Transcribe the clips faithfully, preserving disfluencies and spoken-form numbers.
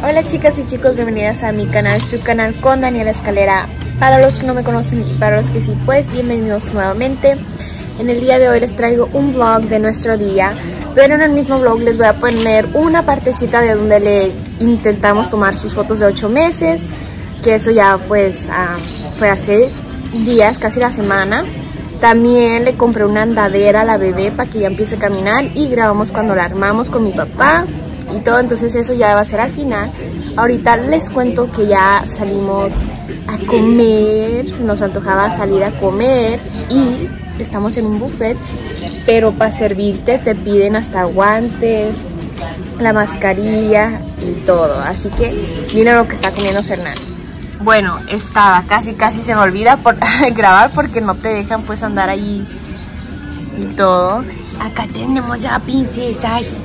Hola chicas y chicos, bienvenidas a mi canal, su canal con Daniela Escalera. Para los que no me conocen y para los que sí, pues bienvenidos nuevamente. En el día de hoy les traigo un vlog de nuestro día, pero en el mismo vlog les voy a poner una partecita de donde le intentamos tomar sus fotos de ocho meses, que eso ya pues uh, fue hace días, casi la semana. También le compré una andadera a la bebé para que ya empiece a caminar y grabamos cuando la armamos con mi papá y todo, entonces eso ya va a ser al final. Ahorita les cuento que ya salimos a comer, nos antojaba salir a comer y estamos en un buffet, pero para servirte te piden hasta guantes, la mascarilla y todo, así que miren lo que está comiendo Fernando. Bueno, estaba, casi casi se me olvida por grabar porque no te dejan pues andar allí y todo. Acá tenemos ya princesas.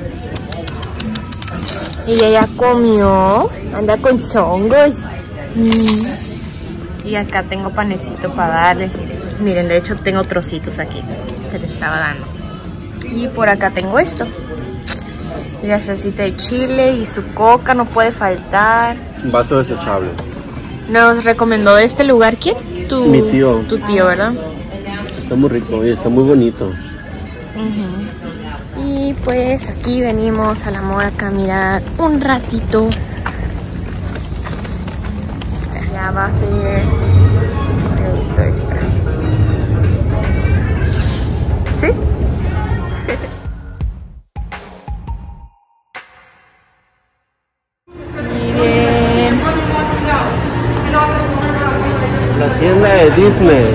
Ella ya comió, anda con zongos. Mm. Y acá tengo panecito para darle. Miren, de hecho tengo trocitos aquí que le estaba dando. Y por acá tengo esto. Y la salsita de chile y su coca no puede faltar. Un vaso desechable. Nos recomendó este lugar, ¿quién? Tu, Mi tío. Tu tío, ¿verdad? Está muy rico y está muy bonito. Uh-huh. Y pues aquí venimos a la Mora a caminar un ratito. Ya va a ver. Esto está. ¿Sí? Miren. La tienda de Disney.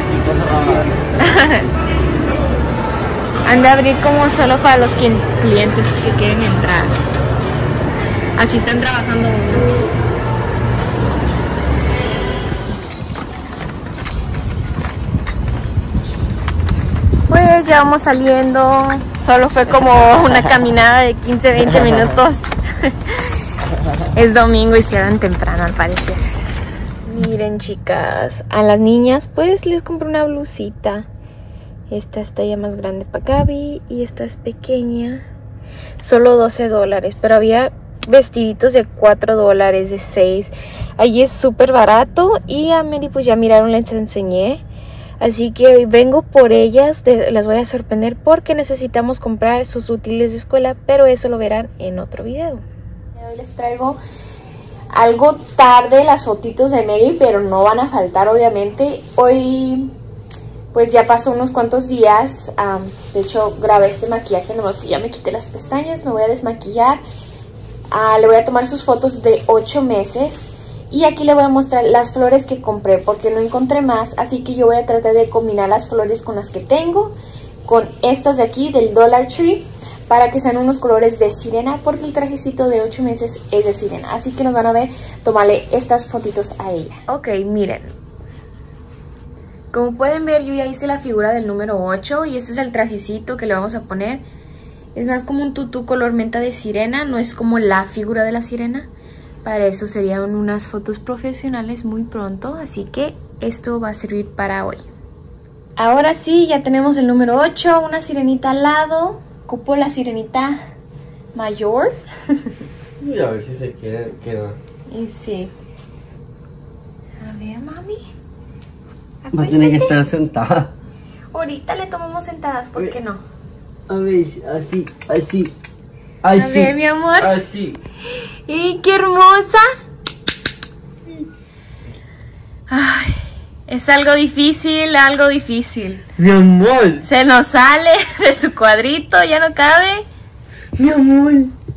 Han de abrir como solo para los clientes que quieren entrar. Así están trabajando unos. Pues ya vamos saliendo. Solo fue como una caminada de quince a veinte minutos. Es domingo y cierran temprano al parecer. Miren chicas, a las niñas pues les compré una blusita. Esta está ya más grande para Gaby y esta es pequeña. Solo doce dólares, pero había vestiditos de cuatro dólares, de seis. Allí es súper barato y a Mary pues ya miraron, les enseñé. Así que hoy vengo por ellas, de, las voy a sorprender porque necesitamos comprar sus útiles de escuela, pero eso lo verán en otro video. Hoy les traigo algo tarde las fotitos de Mary, pero no van a faltar obviamente. Hoy pues ya pasó unos cuantos días, um, de hecho grabé este maquillaje, nomás que ya me quité las pestañas, me voy a desmaquillar. Uh, le voy a tomar sus fotos de ocho meses y aquí le voy a mostrar las flores que compré porque no encontré más, así que yo voy a tratar de combinar las flores con las que tengo, con estas de aquí del Dollar Tree, para que sean unos colores de sirena, porque el trajecito de ocho meses es de sirena. Así que nos van a ver tomarle estas fotitos a ella. Ok, miren. Como pueden ver, yo ya hice la figura del número ocho y este es el trajecito que le vamos a poner. Es más como un tutú color menta de sirena, no es como la figura de la sirena. Para eso serían unas fotos profesionales muy pronto, así que esto va a servir para hoy. Ahora sí, ya tenemos el número ocho, una sirenita al lado. Ocupo la sirenita mayor. Y a ver si se quiere, queda. Y sí. A ver, mami. Va a tener que estar sentada. Ahorita le tomamos sentadas, ¿por qué no? A ver, así, así. Así. A ver, mi amor. Así. ¡Y qué hermosa! Ay, es algo difícil, algo difícil. Mi amor. Se nos sale de su cuadrito, ya no cabe. Mi amor.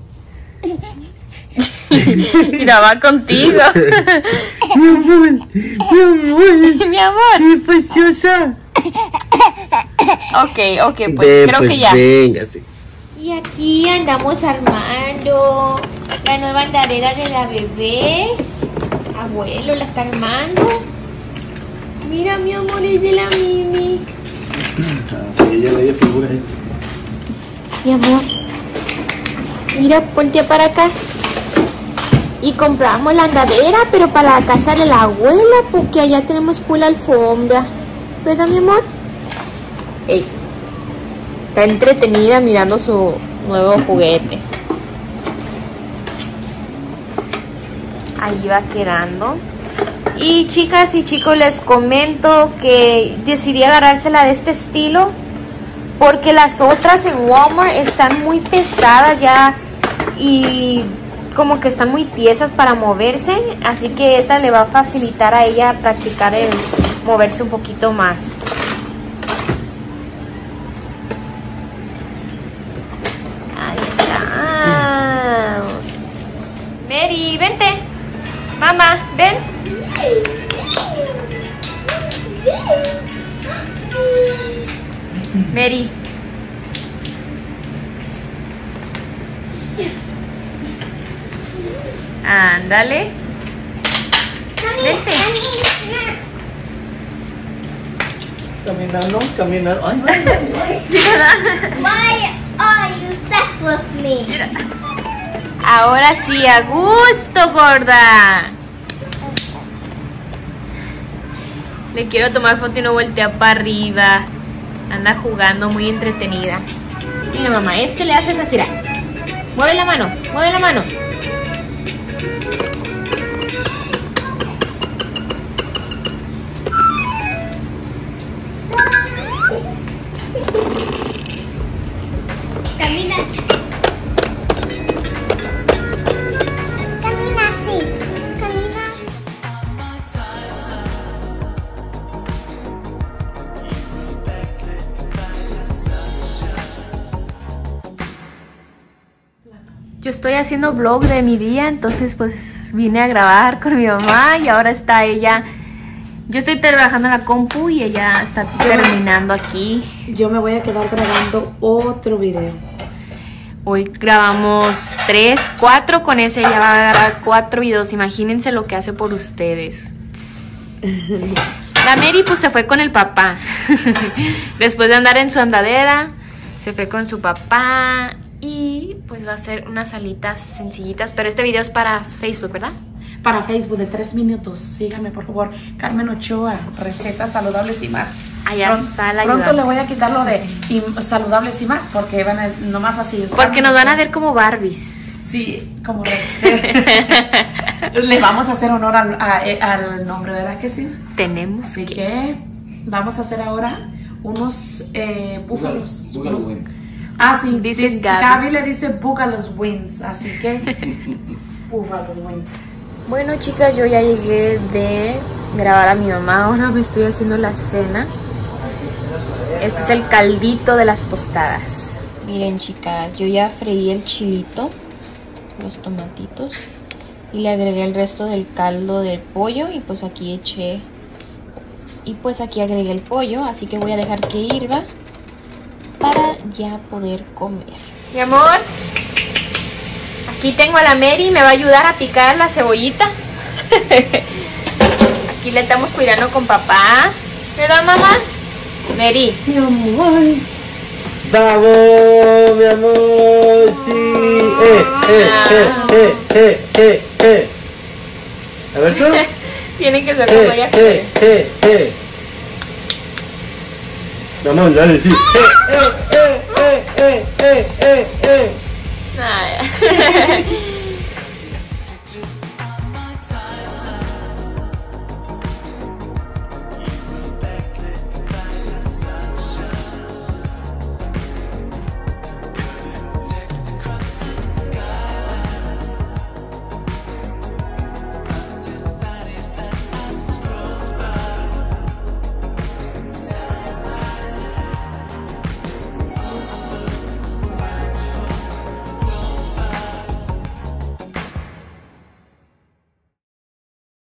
Mira, va contigo. Mi amor. Mi amor. Mi amor. ¡Qué preciosa! Ok, ok, pues Ven, creo pues, que ya. Véngase. Y aquí andamos armando la nueva andadera de la bebés. Abuelo la está armando. Mira, mi amor, es de la Mimi. Sí, ya le dio figura ahí. Mi amor, mira, voltea para acá. Y compramos la andadera, pero para la casa de la abuela, porque allá tenemos full alfombra. ¿Verdad, mi amor? Ey, está entretenida mirando su nuevo juguete. ahí va quedando. Y chicas y chicos, les comento que decidí agarrársela de este estilo porque las otras en Walmart están muy pesadas ya y como que están muy tiesas para moverse, así que esta le va a facilitar a ella practicar el moverse un poquito más. Ahí está. Mary, vente. Mamá, ven. Mary. Ándale. Vente. Caminando, caminando. Ay, ay, ay, ay. Sí, ¿verdad? Why are you obsessed with me? Mira. Ahora sí, a gusto, gorda. Le quiero tomar foto y no voltea para arriba. Anda jugando muy entretenida. Mira, mamá, este le haces así. Mueve la mano, mueve la mano. Camina. Camina así. Camina. Yo estoy haciendo vlog de mi día, entonces pues vine a grabar con mi mamá y ahora está ella. Yo estoy trabajando en la compu y ella está terminando aquí. Yo me voy a quedar grabando otro video. Hoy grabamos tres, cuatro, con ese ella va a grabar cuatro videos. Imagínense lo que hace por ustedes. La Mary pues se fue con el papá. Después de andar en su andadera, se fue con su papá. Y pues va a ser unas salitas sencillitas. Pero este video es para Facebook, ¿verdad? Para Facebook de tres minutos. Síganme por favor. Carmen Ochoa, recetas saludables y más. Allá Pronto, está la pronto ayuda. le voy a quitar lo de y, saludables y más porque van a, nomás así. Porque nos van a ver como Barbies. Sí, como recetas. Le vamos a hacer honor al, a- al nombre, ¿verdad que sí? Tenemos Así que... que vamos a hacer ahora unos eh, búfalos. Búfalo Unos- wings. Ah, sí, Dice dice, Gaby. Gaby le dice Búfalos Wings, así que Búfalos Wings. Bueno, chicas, yo ya llegué de grabar a mi mamá. Ahora me estoy haciendo la cena. Este es el caldito de las tostadas. Miren, chicas, yo ya freí el chilito, los tomatitos, y le agregué el resto del caldo del pollo. Y pues aquí eché, y pues aquí agregué el pollo. Así que voy a dejar que hirva para ya poder comer. Mi amor, aquí tengo a la Mary, me va a ayudar a picar la cebollita. Aquí le estamos cuidando con papá, ¿verdad, mamá? Mary. Mi amor. Vamos, mi amor. Sí. Eh, eh, eh, eh, eh, eh, eh. A ver tú. Tiene que ser como Eh, ella eh, quiere. eh, eh. Mi amor, dale, sí. Eh, eh, eh.